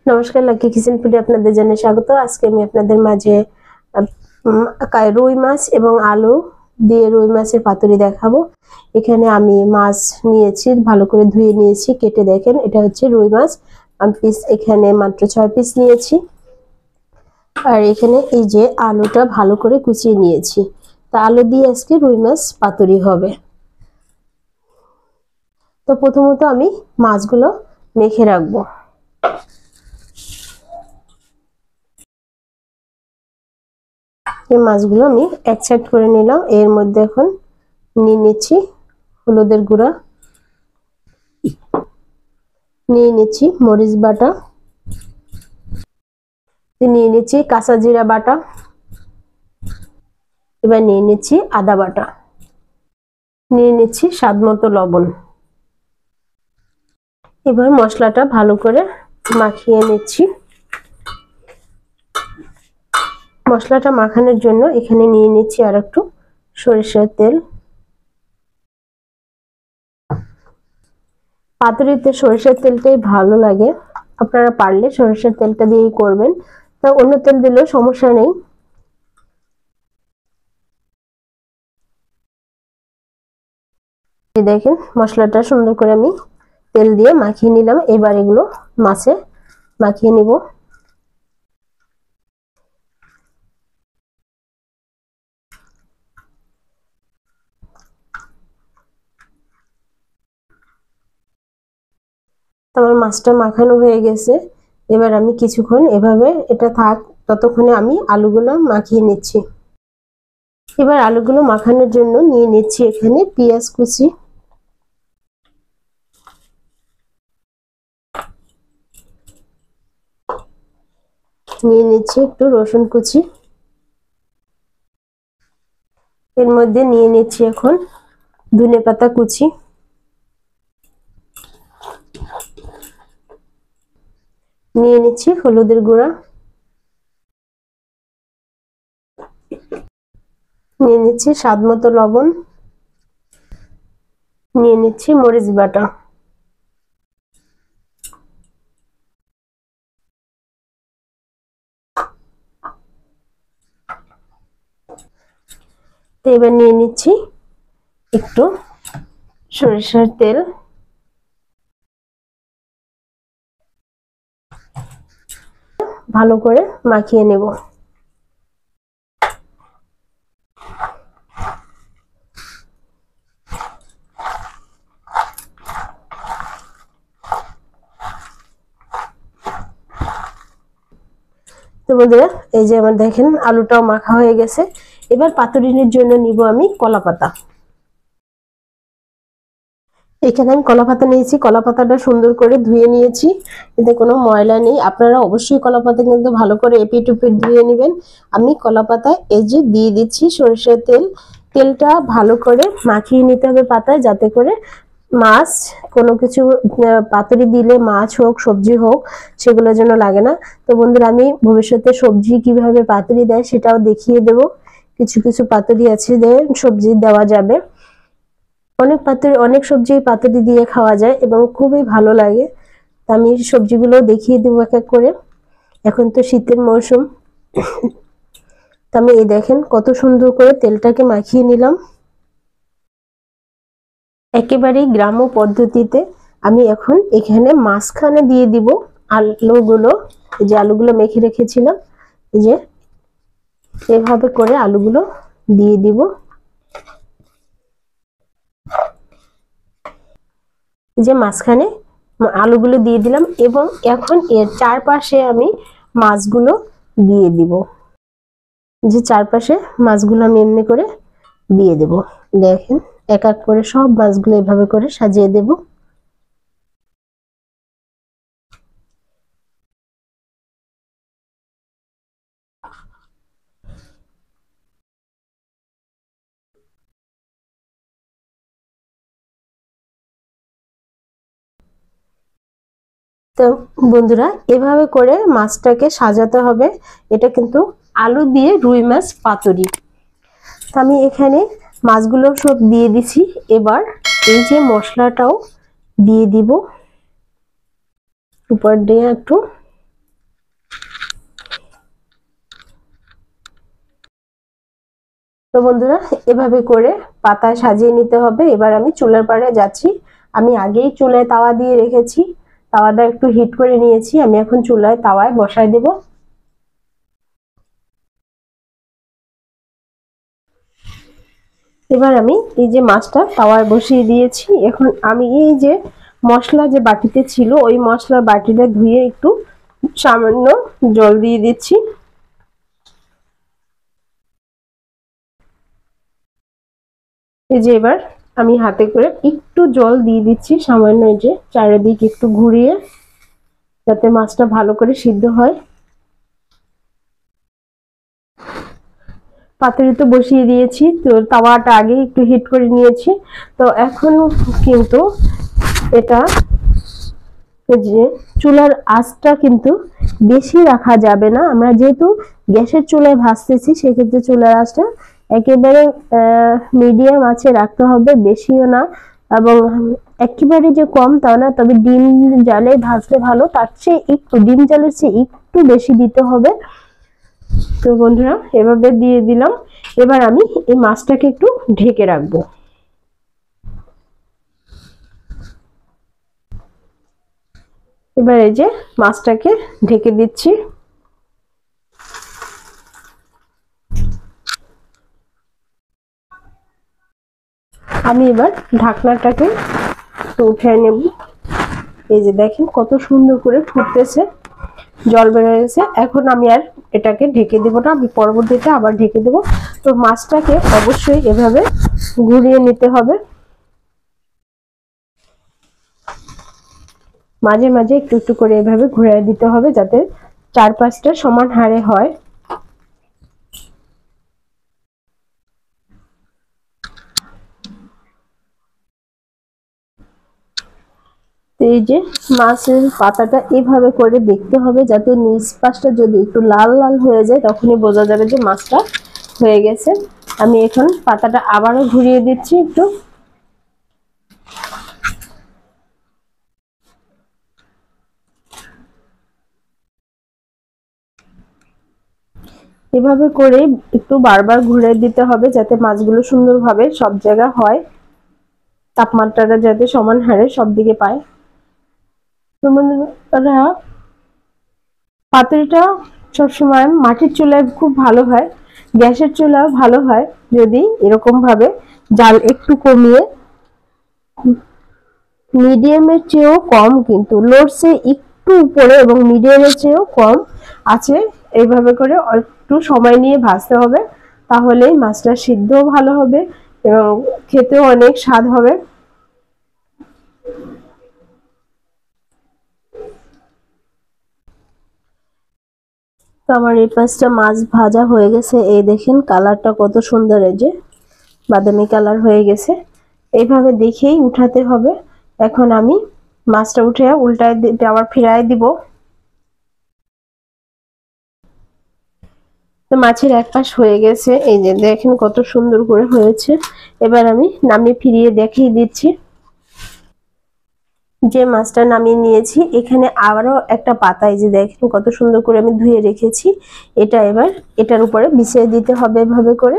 নমস্কার, lucky kitchen ফুডে আপনাদের জানাই স্বাগত। আজকে আমি আপনাদের মাঝে রুই মাছ এবং আলু দিয়ে রুই মাছের পাতুরি দেখাবো। এখানে আমি মাছ নিয়েছি, ভালো করে ধুয়ে নিয়েছি, কেটে দেখেন এটা হচ্ছে রুই মাছ। আমি পিস এখানে মাত্র 6 পিস নিয়েছি। আর এখানে এই যে আলুটা ভালো করে কুচিয়ে নিয়েছি। তা আলু দিয়ে আজকে রুই মাছ পাতুরি হবে। তো প্রথমত আমি মাছগুলো মেখে রাখবো। এই মাছগুলো আমি এক সাইড করে নিলাম। এর মধ্যে এখন নিয়ে নিচ্ছি হলুদের গুঁড়া, নিয়ে নিচ্ছি মরিচ বাটা, নিয়ে নিচ্ছি কাঁচা জিরা বাটা, এবার নিয়ে নিচ্ছি আদা বাটা, নিয়ে নিচ্ছি স্বাদ মতো লবণ। এবার মশলাটা ভালো করে মাখিয়ে নিচ্ছি। মশলাটা মাখানোর জন্য এখানে নিয়ে নিচ্ছি আর একটু সরিষার তেল। পাতুরিতে সরিষার তেলটাই ভালো লাগে, আপনারা পারলে সরিষার তেলটা দিয়েই করবেন, তা অন্য তেল দিলেও সমস্যা নেই। দেখেন মশলাটা সুন্দর করে আমি তেল দিয়ে মাখিয়ে নিলাম। এবার এগুলো মাছে মাখিয়ে নিব। আমার মাছটা মাখানো হয়ে গেছে। এবার আমি কিছুক্ষণ এভাবে এটা থাক, ততক্ষণে আমি আলুগুলো মাখিয়ে নিচ্ছি। এবার আলুগুলো মাখানোর জন্য নিয়ে নিচ্ছি এখানে পেঁয়াজ কুচি, নিয়ে নিচ্ছি একটু রসুন কুচি, এর মধ্যে নিয়ে নিচ্ছি এখন ধনেপাতা কুচি, নিয়ে নিচ্ছি হলুদের গুঁড়া, নিয়ে নিচ্ছি স্বাদ মতো লবণ, নিয়ে নিচ্ছি মরিচ বাটা। এবার নিয়ে নিচ্ছি একটু সরিষার তেল, ভালো করে মাখিয়ে নেব। তো বন্ধুরা, এই যে আমার দেখেন আলুটাও মাখা হয়ে গেছে। এবার পাতুরির জন্য নিব আমি কলা পাতা। এখানে আমি কলা পাতা নিয়েছি, কলা পাতাটা সুন্দর করে ধুয়ে নিয়েছি, এতে কোনো ময়লা নেই। আপনারা অবশ্যই কলা পাতা কিন্তু ভালো করে এপিট ওপিট ধুয়ে নেবেন। আমি কলা পাতায় এই যে দিয়ে দিচ্ছি সরিষার তেল। তেলটা ভালো করে মাখিয়ে নিতে হবে পাতায়, যাতে করে মাছ কোনো কিছু পাতুরি দিলে মাছ হোক সবজি হোক সেগুলো যেন লাগে না। তো বন্ধুরা, আমি ভবিষ্যতে সবজি কিভাবে পাতুরি দেয় সেটাও দেখিয়ে দেব। কিছু কিছু পাতুরি আছে যে সবজি দেওয়া যাবে, অনেক সবজি পাতুরি দিয়ে খাওয়া যায় এবং খুবই ভালো লাগে। তা আমি সবজিগুলো দেখিয়ে দেবো এক এক করে। এখন তো শীতের মৌসুম, তা আমি এই দেখেন কত সুন্দর করে তেলটাকে মাখিয়ে নিলাম। একেবারেই গ্রাম্য পদ্ধতিতে আমি এখন এখানে মাঝখানে দিয়ে দিব আলুগুলো। এই যে আলুগুলো মেখে রেখেছিলাম, এই যে এভাবে করে আলুগুলো দিয়ে দিব। যে মাঝখানে আলুগুলো দিয়ে দিলাম এবং এখন এর চারপাশে আমি মাছগুলো দিয়ে দিব। যে চারপাশে মাছগুলো আমি এমনি করে দিয়ে দেব। দেখেন এক এক করে সব মাছগুলো এভাবে করে সাজিয়ে দেব। তো বন্ধুরা, এভাবে করে মাছটাকে সাজাতে হবে। এটা কিন্তু আলু দিয়ে রুই মাছ পাতুরি। তো আমি এখানে মাছগুলো সব দিয়ে দিছি। এবার এই যে মশলাটাও দিয়ে দিব উপর দিয়ে একটু। তো বন্ধুরা এভাবে করে পাতায় সাজিয়ে নিতে হবে। এবার আমি চুলার পাড়ে যাচ্ছি। আমি আগেই চুলায় তাওয়া দিয়ে রেখেছি, তাওয়াটা একটু হিট করে নিয়েছি। আমি এখন চুলায় তাওয়ায় বসায় দেব। এবার আমি এই যে মাছটা তাওয়ায় বসিয়ে দিয়েছি। এখন আমি এই যে মশলা যে বাটিতে ছিল ওই মশলার বাটিটা ধুয়ে একটু সামান্য জল দিয়ে দিচ্ছি। এই যে এবার আমি হাতে করে একটু জল দিয়ে দিচ্ছি সামান্য, এই যে চারিদিক একটু ঘুরিয়ে, যাতে মাছটা ভালো করে সিদ্ধ হয়। পাতুরি বসিয়ে দিয়েছি, তো তাওয়াটা আগে একটু হিট করে নিয়েছি। তো এখন কিন্তু এটা যে চুলার আঁচটা কিন্তু বেশি রাখা যাবে না। আমরা যেহেতু গ্যাসের চুলায় ভাজতেছি সেক্ষেত্রে চুলার আঁচটা একেবারে মিডিয়াম আঁচে রাখতে হবে, বেশিও না এবং একেবারে যে কম তা না। তবে ডিম জালে ভাজলে ভালো, তার চেয়ে একটু ডিম জালের চেয়ে একটু বেশি দিতে হবে। তো বন্ধুরা এভাবে দিয়ে দিলাম। এবার আমি এই মাছটাকে একটু ঢেকে রাখবো। এবার এই যে মাছটাকে ঢেকে দিচ্ছি। আমি এবার ঢাকনাটাকে উঠে নেব। এই যে দেখেন কত সুন্দর করে ফুটতেছে, জল বেরিয়ে গেছে। এখন আমি আর এটাকে ঢেকে দেব না, আমি পরবর্তীতে আবার ঢেকে দেব। তো মাছটাকে অবশ্যই এভাবে ঘুরিয়ে নিতে হবে, মাঝে মাঝে একটু একটু করে এভাবে ঘুরিয়ে দিতে হবে যাতে চারপাশটা সমান হারে হয়। এই যে মাছের পাতাটা এভাবে করে দেখতে হবে যাতে নিচ পাশটা যদি একটু লাল লাল হয়ে যায় তখনই বোঝা যাবে যে মাছটা হয়ে গেছে। আমি এখন পাতাটা আবারও ঘুরিয়ে দিচ্ছি একটু। এভাবে করে একটু বারবার ঘুরে দিতে হবে যাতে মাছগুলো সুন্দরভাবে সব জায়গা হয়, তাপমাত্রাটা যাতে সমান হারে সব দিকে পায়। তো বন্ধুরা পাতুরিটা সবসময় মাটির চুলায় খুব ভালো হয়, গ্যাসের চুলাও ভালো হয় যদি এরকম ভাবে জাল একটু কমিয়ে, মিডিয়ামের চেয়েও কম কিন্তু লোর সে একটু উপরে এবং মিডিয়ামের চেয়েও কম আছে, এইভাবে করে একটু সময় নিয়ে ভাজতে হবে। তাহলেই মাছটা সিদ্ধও ভালো হবে এবং খেতেও অনেক স্বাদ হবে। তো আমার এই পাঁচটা মাছ ভাজা হয়ে গেছে। এই দেখেন কালারটা কত সুন্দর, এই যে বাদামি কালার হয়ে গেছে। এইভাবে দেখেই উঠাতে হবে। এখন আমি মাছটা উঠে উল্টায় আবার ফিরায় দিব। তো মাছের এক পাশ হয়ে গেছে, এই যে দেখেন কত সুন্দর করে হয়েছে। এবার আমি নামিয়ে ফিরিয়ে দেখিয়ে দিচ্ছি। যে মাছটা নামিয়ে নিয়েছি এখানে আবারও একটা পাতা, এই যে দেখেন কত সুন্দর করে আমি ধুয়ে রেখেছি। এটা এবার এটার উপরে বিছিয়ে দিতে হবে এভাবে করে।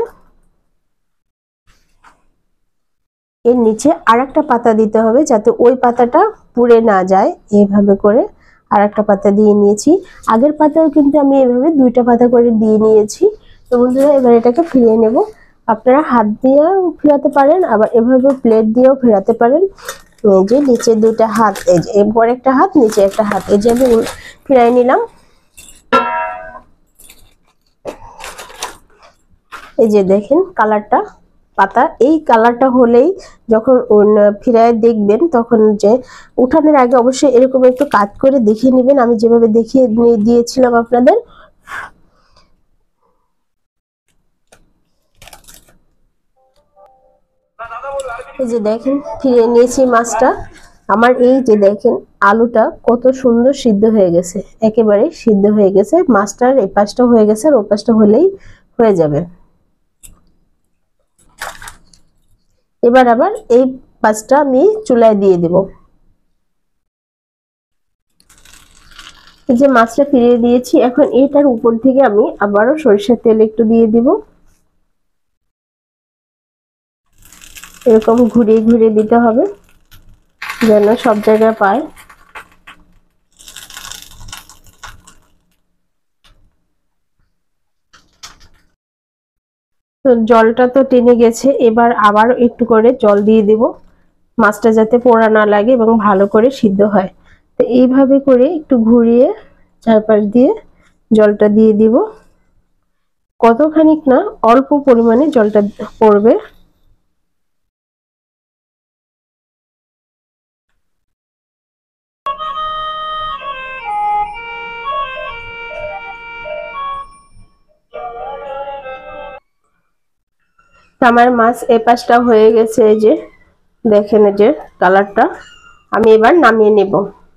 এর নিচে আরেকটা পাতা দিতে হবে যাতে ওই পাতাটা পুড়ে না যায়। এইভাবে করে আরেকটা পাতা দিয়ে নিয়েছি। আগের পাতাও কিন্তু আমি এভাবে দুইটা পাতা করে দিয়ে নিয়েছি। তো বন্ধুরা এবার এটাকে ফিরিয়ে নেব। আপনারা হাত দিয়েও ফেরাতে পারেন, আবার এভাবে প্লেট দিয়েও ফেরাতে পারেন। এই যে নিচে দুইটা হাত, এই যে এরপর একটা হাত, নিচে একটা হাত, এই যে আমি ফিরাই নিলাম। এই যে দেখেন কালারটা, পাতা এই কালারটা হলেই যখন ফিরায় দেখবেন তখন যে উঠানোর আগে অবশ্যই এরকম একটু কাট করে দেখিয়ে নেবেন, আমি যেভাবে দেখিয়ে দিয়েছিলাম আপনাদের। এই যে দেখেন ফিরিয়ে নিয়েছি মাছটা। আমার এই যে দেখেন আলুটা কত সুন্দর সিদ্ধ হয়ে গেছে, একেবারে সিদ্ধ হয়ে গেছে। মাছটার এই পাশটা হয়ে গেছে আর ওই পাশটা হলেই হয়ে যাবে। এবার আবার এই পাশটা আমি চুলায় দিয়ে দিব। এই যে মাছটা ফিরিয়ে দিয়েছি, এখন এটার উপর থেকে আমি আবারও সরিষার তেল একটু দিয়ে দিব। এরকম ঘুরিয়ে ঘুরিয়ে দিতে হবে যেন সব জায়গায় পায়। তো জলটা তো টেনে গেছে, এবার আবার একটু করে জল দিয়ে দেব মাছটা যাতে পোড়া না লাগে এবং ভালো করে সিদ্ধ হয়। তো এইভাবে করে একটু ঘুরিয়ে চারপাশ দিয়ে জলটা দিয়ে দিব। কতখানিক না, অল্প পরিমাণে জলটা পড়বে। আমার মাছ এ পাশটা হয়ে গেছে, এই যে দেখেন এই যে কালারটা। আমি এবার নামিয়ে নেব।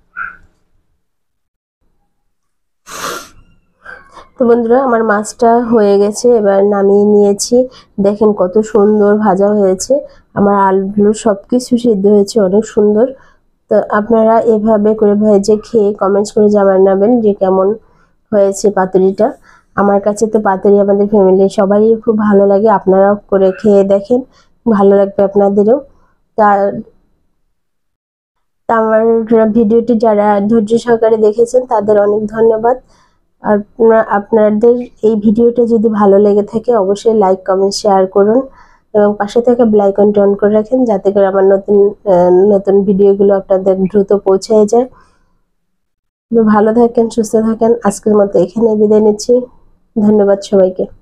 তো বন্ধুরা আমার মাছটা হয়ে গেছে, এবার নামিয়ে নিয়েছি। দেখেন কত সুন্দর ভাজা হয়েছে, আমার আলু সবকিছু সিদ্ধ হয়েছে অনেক সুন্দর। তো আপনারা এভাবে করে ভেজে খেয়ে কমেন্টস করে জানাবেন যে কেমন হয়েছে পাতুরিটা। আমার কাছে তো পাতুরি আমাদের ফ্যামিলির সবারই খুব ভালো লাগে, আপনারাও করে খেয়ে দেখেন, ভালো লাগবে আপনাদেরও। তা আমার ভিডিওটি যারা ধৈর্য সহকারে দেখেছেন তাদের অনেক ধন্যবাদ। আর আপনাদের এই ভিডিওটা যদি ভালো লেগে থাকে অবশ্যই লাইক কমেন্ট শেয়ার করুন এবং পাশে থাকা বেল আইকনটি অন করে রাখেন যাতে করে আমার নতুন নতুন ভিডিওগুলো আপনাদের দ্রুত পৌঁছে যায়। ভালো থাকেন, সুস্থ থাকেন। আজকের মতো এখানে বিদায় নিচ্ছি। ধন্যবাদ সবাইকে।